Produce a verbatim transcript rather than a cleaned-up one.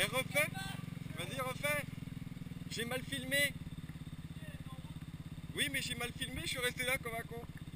refais. Vas-y, refais. J'ai mal filmé. Oui, mais j'ai mal filmé, je suis resté là comme un con.